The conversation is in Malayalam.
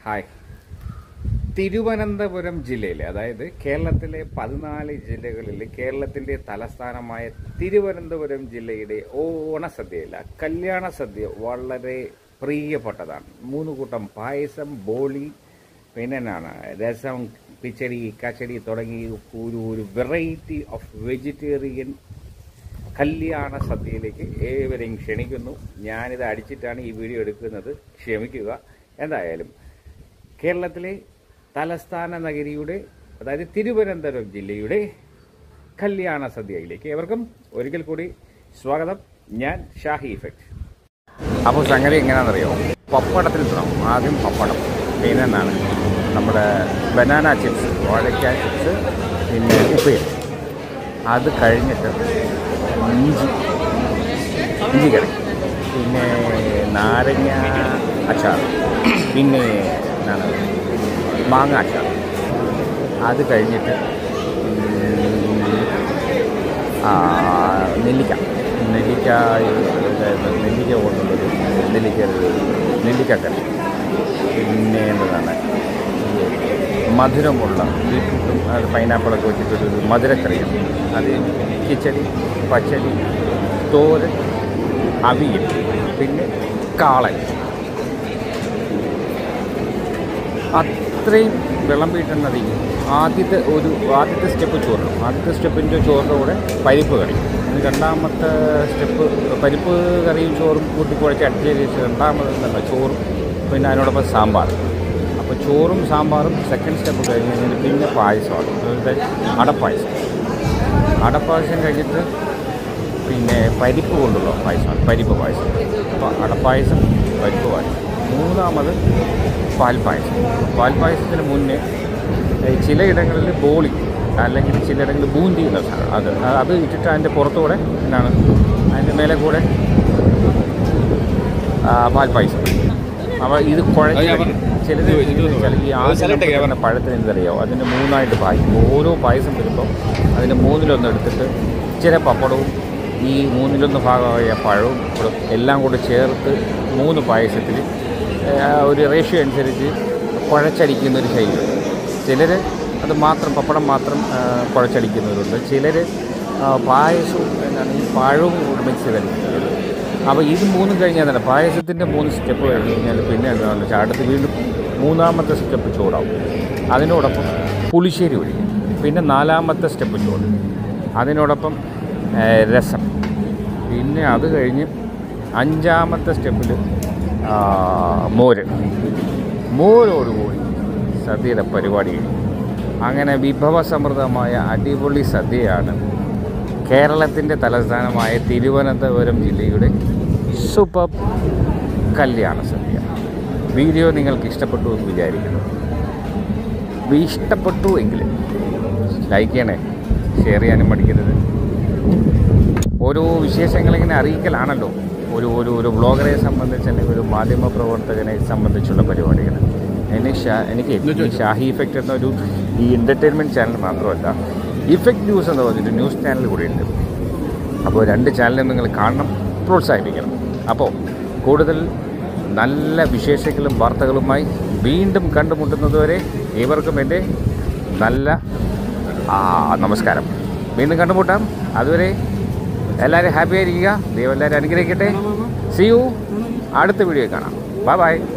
ഹായ്. തിരുവനന്തപുരം ജില്ലയിലെ, അതായത് കേരളത്തിലെ 14 ജില്ലകളിൽ കേരളത്തിന്റെ തലസ്ഥാനമായ തിരുവനന്തപുരം ജില്ലയുടെ ഓണസദ്യയില്ല, കല്യാണ സദ്യ വളരെ പ്രിയപ്പെട്ടതാണ്. 3 കൂട്ടം പായസം, ബോളി, പിന്നെ രസം, കിച്ചടി, കച്ചടി തുടങ്ങി ഒരു വെറൈറ്റി ഓഫ് വെജിറ്റേറിയൻ കല്യാണ സദ്യയിലേക്ക് ഏവരെയും ക്ഷണിക്കുന്നു. ഞാനിത് അടിച്ചിട്ടാണ് ഈ വീഡിയോ എടുക്കുന്നത്, ക്ഷമിക്കുക. എന്തായാലും കേരളത്തിലെ തലസ്ഥാന നഗരിയുടെ, അതായത് തിരുവനന്തപുരം ജില്ലയുടെ കല്യാണ സദ്യയിലേക്ക് ഏവർക്കും ഒരിക്കൽ കൂടി സ്വാഗതം. ഞാൻ ഷാഹി ഇഫക്റ്റ്. അപ്പോൾ സംഗതി എങ്ങനെയാണെന്നറിയോ? പപ്പടത്തിൽ തുടങ്ങും. ആദ്യം പപ്പടം, പിന്നെ നമ്മുടെ ബനാന ചിപ്സ്, വാഴയ്ക്ക ചിപ്സ്, പിന്നെ ഉപ്പേരി. അത് കഴിഞ്ഞിട്ട് ഇഞ്ചി കറി, പിന്നെ നാരങ്ങ അച്ചാർ, പിന്നെ മാങ്ങ അച്ചാർ. അത് കഴിഞ്ഞിട്ട് നെല്ലിക്ക കൊണ്ടുള്ളൊരു നെല്ലിക്കക്കറി, പിന്നെ മധുരമുള്ള ബീറ്റ്റൂട്ടും പൈനാപ്പിളൊക്കെ വെച്ചിട്ടൊരു മധുരക്കറിയാണ്. അത് കിച്ചടി, പച്ചടി, തോരൻ, അവിയൽ, പിന്നെ കാളൻ. അത്രയും വിളമ്പിയിട്ടുള്ളത്. ആദ്യത്തെ സ്റ്റെപ്പ് ചോറിനും, ആദ്യത്തെ സ്റ്റെപ്പിൻ്റെ ചോറിൻ്റെ കൂടെ പരിപ്പ് കറി. രണ്ടാമത്തെ സ്റ്റെപ്പ് പരിപ്പ് കറിയും ചോറും കൂട്ടി കുഴച്ച് അടിച്ചതിന് ശേഷം രണ്ടാമത് ചോറും, പിന്നെ അതിനോടൊപ്പം സാമ്പാർ. അപ്പോൾ ചോറും സാമ്പാറും സെക്കൻഡ് സ്റ്റെപ്പ് കഴിഞ്ഞ് കഴിഞ്ഞാൽ പിന്നെ പായസമാണ്. അടപ്പായസം കഴിഞ്ഞിട്ട് പിന്നെ പരിപ്പ് കൊണ്ടുള്ള പായസമാണ്, പരിപ്പ് പായസം. അപ്പോൾ അടപ്പായസം, പരിപ്പ് പായസം. മൂന്നാമത് പാൽപ്പായസത്തിന് മുന്നേ ചിലയിടങ്ങളിൽ ബോളി, അല്ലെങ്കിൽ ചിലയിടങ്ങളിൽ ബൂന്തി എന്ന സാധനം, അത് ഇട്ടിട്ട് അതിൻ്റെ പുറത്തുകൂടെ അതിൻ്റെ മേലെ കൂടെ പാൽപ്പായസം. അപ്പോൾ ഇത് കുഴച്ച് ചിലത് ഈ ആദ്യം പഴത്തിന് എന്തറിയാമോ, അതിന് 3ആയിട്ട് പായസം. ഓരോ പായസം വരുമ്പോൾ അതിൻ്റെ 3-1 എടുത്തിട്ട് ഇച്ചിരി പപ്പടവും ഈ 3-1 ഭാഗമായ പഴവും എല്ലാം കൂടെ ചേർത്ത് 3 പായസത്തിൽ ഒരു റേഷ്യോ അനുസരിച്ച് കുഴച്ചടിക്കുന്നൊരു ശൈലി. ചിലർ അത് മാത്രം, പപ്പടം മാത്രം കുഴച്ചടിക്കുന്നവരുണ്ട്. ചിലർ പായസവും ഈ പഴവും മിക്സ് ചെയ്തടിക്കുന്നത്. അപ്പോൾ ഇത് 3 കഴിഞ്ഞാൽ പായസത്തിൻ്റെ 3 സ്റ്റെപ്പ് കഴിഞ്ഞ് കഴിഞ്ഞാൽ പിന്നെ എന്താണെന്ന് വെച്ചാൽ അടുത്ത് വീണ്ടും 3ആമത്തെ സ്റ്റെപ്പ് ചോറാവും. അതിനോടൊപ്പം പുളിശ്ശേരി ഒഴിക്കും. പിന്നെ 4ആമത്തെ സ്റ്റെപ്പ് ചോറ്, അതിനോടൊപ്പം രസം. പിന്നെ അത് കഴിഞ്ഞ് 5ആമത്തെ സ്റ്റെപ്പിൽ മോരോടുകൂടി സദ്യയുടെ പരിപാടി കഴിഞ്ഞു. അങ്ങനെ വിഭവസമൃദ്ധമായ അടിപൊളി സദ്യയാണ് കേരളത്തിൻ്റെ തലസ്ഥാനമായ തിരുവനന്തപുരം ജില്ലയുടെ സൂപ്പർ കല്യാണ സദ്യ. വീഡിയോ നിങ്ങൾക്ക് ഇഷ്ടപ്പെട്ടു എന്ന് വിചാരിക്കുന്നു. ഇഷ്ടപ്പെട്ടു എങ്കിൽ ലൈക്ക് ചെയ്യണേ, ഷെയർ ചെയ്യാനും പഠിക്കരുത്. ഓരോ വിശേഷങ്ങളിങ്ങനെ അറിയിക്കലാണല്ലോ ഒരു വ്ളോഗറെ സംബന്ധിച്ച്, അല്ലെങ്കിൽ ഒരു മാധ്യമപ്രവർത്തകനെ സംബന്ധിച്ചുള്ള പരിപാടികൾ. എനിക്ക് ഷാഹി ഇഫക്റ്റ് എന്നൊരു ഈ എൻ്റർടൈൻമെൻറ്റ് ചാനൽ മാത്രമല്ല, ഇഫക്റ്റ് ന്യൂസ് എന്ന് പറഞ്ഞിട്ട് ന്യൂസ് ചാനൽ കൂടിയുണ്ട്. അപ്പോൾ 2 ചാനലും നിങ്ങൾ കാണണം, പ്രോത്സാഹിപ്പിക്കണം. അപ്പോൾ കൂടുതൽ നല്ല വിശേഷങ്ങളും വാർത്തകളുമായി വീണ്ടും കണ്ടുമുട്ടുന്നതുവരെ ഏവർക്കും എൻ്റെ നല്ല നമസ്കാരം. വീണ്ടും കണ്ടുമുട്ടാം. അതുവരെ എല്ലാവരും ഹാപ്പി ആയിരിക്കുക. ദൈവം എല്ലാവരും അനുഗ്രഹിക്കട്ടെ. See you. അടുത്ത വീഡിയോ കാണാം. Bye by.